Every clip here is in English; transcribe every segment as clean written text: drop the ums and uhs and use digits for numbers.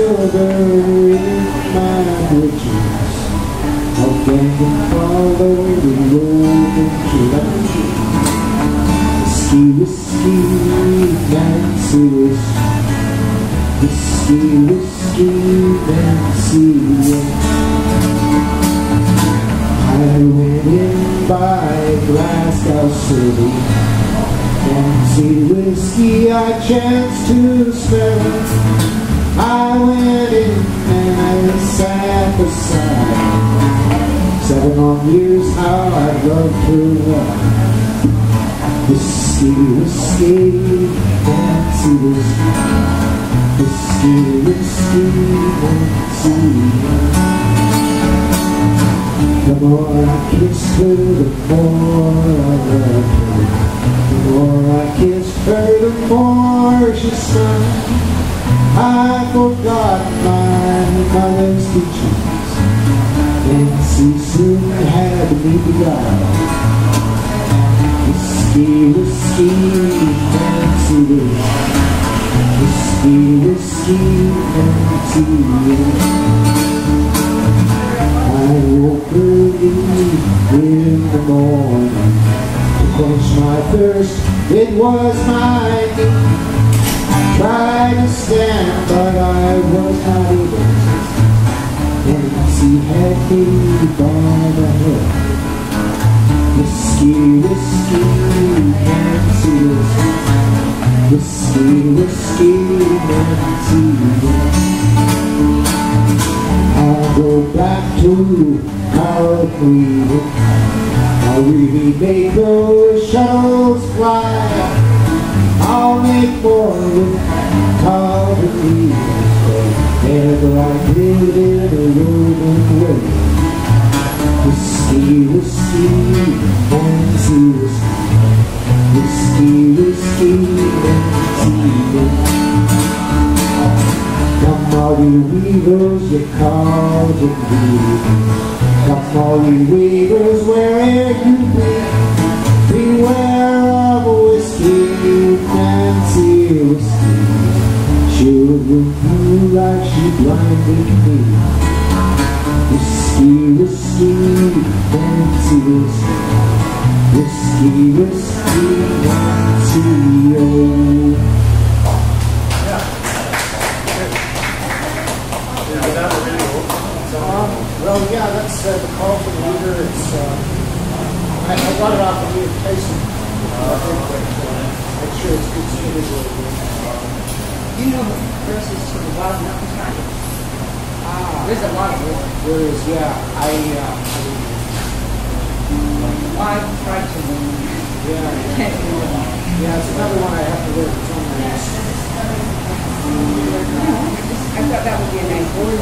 sugar in my britches. I'll gang and follow the rolling Nancy, whiskey, Nancy, whiskey, Nancy. I went in by Glasgow City, Nancy whiskey I chanced to smell. I went in and I sat beside 7 long years how I loved her well. Whiskey, whiskey, Nancy whiskey, whiskey, Nancy. The more I kissed her, the more I loved her. The more I kissed her, the more she smiled. I forgot my mother's teachings. Nancy soon had me beguiled. Whiskey, whiskey, Nancy, whiskey, whiskey, Nancy. I woke early in the morning to quench my thirst. It was my need. Tried to stand, but I was not able. Nancy had me by the head. Whiskey, whiskey, Nancy, whiskey, whiskey, Nancy. I'll go back to Caribbean. I'll really make those shuttles fly. I'll make more with Caribbean. Whenever I did in a rolling way. Whiskey, whiskey, Nancy, whiskey, whiskey, Nancy. Come all you weavers, you called and weave. Come all you weavers, where'er you be. Beware of whiskey, Nancy, whiskey. She'll ruin you like she blinded me. Whiskey, whiskey, Nancy, whiskey, whiskey, Nancy, oh. Well, yeah, that's the call for the leader. It's I got it off of Ian Tyson. Make sure it's good standard. You know the verses to the bottom of the time? There's a lot of it. There is, yeah. I tried to learn. Yeah, I can't do it. Yeah, it's another one I have to learn. It's on my list. I thought that would be a nice word.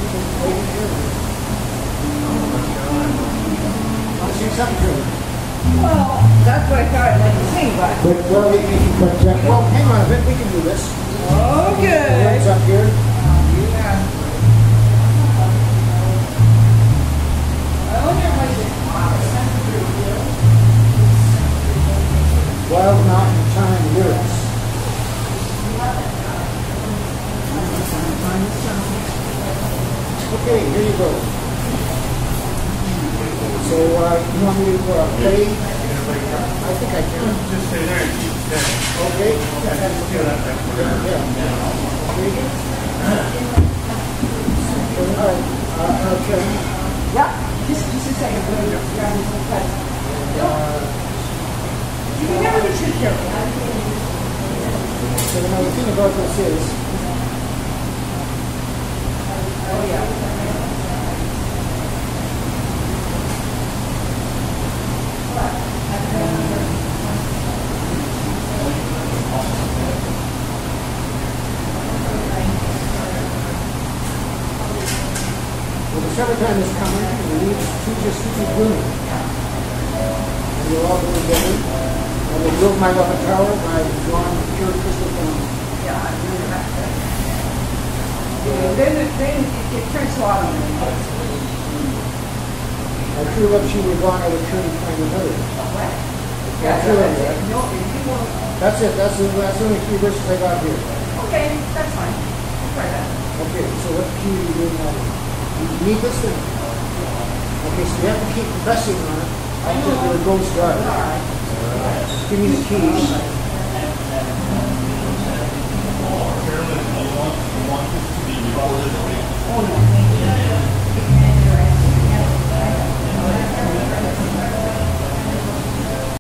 I'll sing something to it. Well, that's what I thought I'd like to sing, but... Well, hang on a bit. We can do this. Okay. Lights up here. Yeah. Wild Mountain Time lyrics. Okay, here you go. So, you want me to play? I think I can. Just stay there and keep steady. Okay. Okay. Yeah, just a second. You can never be too careful. So now the thing about this is, Oh, yeah. well, the summertime is coming, and the leaves just keep blooming. And you're all going together. And they built my love tower by John Pure Crystal Fountain. Yeah, I really like that. Then it turns to autumn. My true love, she was gone, I would surely find another. What? Yeah, true love, that's right? it. No, if you won't. That's it. That's the only 3 verses I got here. Okay, that's fine. I'll try that. Okay, so what key are you doing that in? You need this thing. Okay, so you have to keep pressing on it until it goes dark. Give me the keys.